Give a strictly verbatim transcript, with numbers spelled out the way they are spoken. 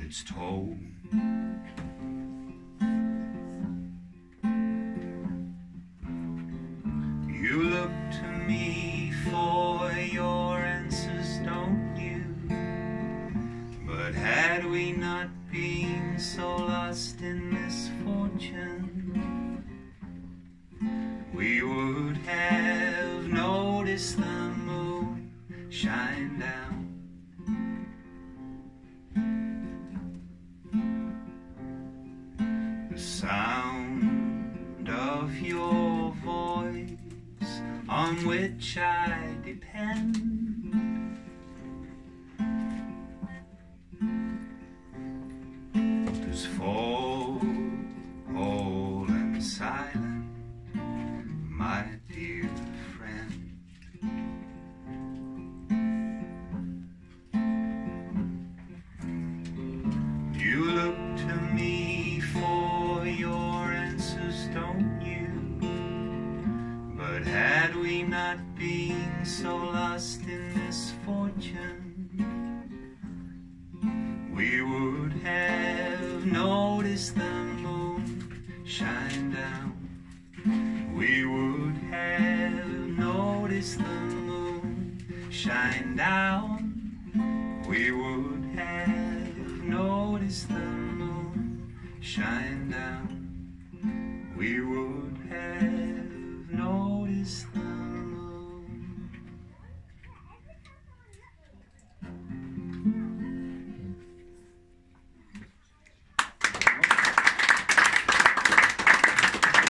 its toll. You look to me for your answers, don't you? But had we not been so lost in misfortune, we would have noticed the moon shine down. The sound of your voice, on which I depend, does fall whole and silent, my dear friend. You look to me for your answers, don't you? But had we not been so lost in misfortune, we would have noticed the moon shine down. We would have noticed the moon shine down. We would have noticed the moon shine down. We would have noticed the